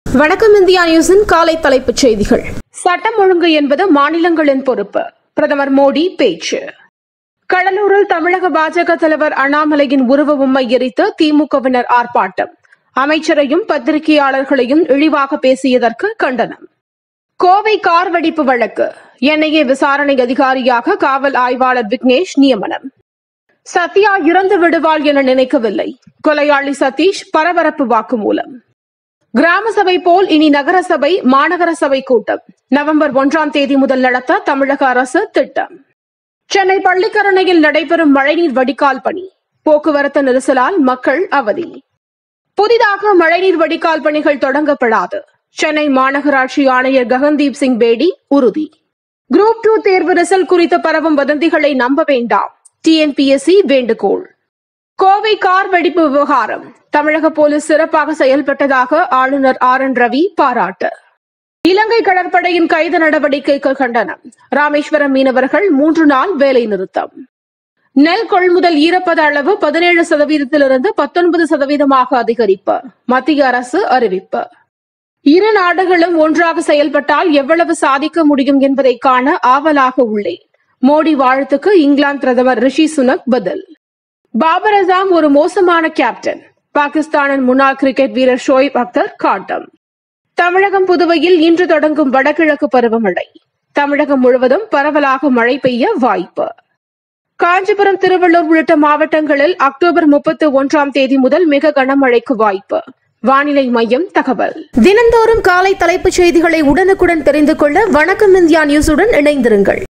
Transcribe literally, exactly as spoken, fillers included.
வணக்கம் இந்தியா நியூஸின் காலை தலைப்புச் செய்திகள். சட்டம் ஒழுங்கு என்பது மாநிலங்களின் பொறுப்பு, பிரதமர் மோடி பேச்சு. கடலூரில் தமிழக பாஜக தலைவர் அண்ணாமலையின் உருவ பொம்மை எரித்து திமுகவினர் ஆர்ப்பாட்டம். அமைச்சரையும் பத்திரிகையாளர்களையும் இழிவாக பேசியதற்கு கண்டனம். கோவை கார் வெடிப்பு வழக்கு என்ஐஏ விசாரணை அதிகாரியாக காவல் ஆய்வாளர் விக்னேஷ் நியமனம். சத்யா இறந்து விடுவாள் என நினைக்கவில்லை, கொலையாளி சதீஷ் பரபரப்பு வாக்குமூலம். கிராம சபை போல் இனி நகர சபை, மாநகர சபை கூட்டம் நவம்பர் ஒன்றாம் தேதி முதல் நடத்த தமிழக அரசு திட்டம். சென்னை பள்ளிக்கரணையில் நடைபெறும் மழைநீர் வடிகால் பணி, போக்குவரத்து நெரிசலால் மக்கள் அவதி. புதிதாக மழைநீர் வடிகால் பணிகள் தொடங்கப்படாது, சென்னை மாநகராட்சி ஆணையர் ககன்தீப் சிங் பேடி உறுதி. குரூப் டூ தேர்வு ரிசல்ட் குறித்து பரவும் வதந்திகளை நம்ப வேண்டாம், டிஎன்பிஎஸ்சி வேண்டுகோள். கோவை கார் வெடிப்பு விவகாரம் தமிழக போலீஸ் சிறப்பாக செயல்பட்டதாக ஆளுநர் ஆர் என் ரவி பாராட்டு. இலங்கை கடற்படையின் கைது நடவடிக்கைக்கு கண்டனம். ராமேஸ்வரம் மீனவர்கள் மூன்று நாள் வேலை நிறுத்தம். நெல் கொள்முதல் ஈரப்பத அளவு பதினேழு சதவீதத்திலிருந்து பத்தொன்பது சதவீதமாக அதிகரிப்பு, மத்திய அரசு அறிவிப்பு. இரு நாடுகளும் ஒன்றாக செயல்பட்டால் எவ்வளவு சாதிக்க முடியும் என்பதை காண ஆவலாக உள்ளேன். மோடி வாழ்த்துக்கு இங்கிலாந்து பிரதமர் ரிஷி சுனக் பதில். பாபர் அசாம் ஒரு மோசமான கேப்டன், பாகிஸ்தானின் முன்னாள் கிரிக்கெட் வீரர் ஷோயிப் அக்தர் காட்டம். தமிழகம் புதுவையில் இன்று தொடங்கும் வடகிழக்கு பருவமழை, தமிழகம் முழுவதும் பரவலாக மழை பெய்ய வாய்ப்பு. காஞ்சிபுரம், திருவள்ளூர் உள்ளிட்ட மாவட்டங்களில் அக்டோபர் முப்பத்தி ஒன்றாம் தேதி முதல் மிக கனமழைக்கு வாய்ப்பு, வானிலை மையம் தகவல். தினந்தோறும் காலை தலைப்புச் செய்திகளை உடனுக்குடன் தெரிந்து கொள்ள வணக்கம் இந்தியா நியூஸுடன் இணைந்திருங்கள்.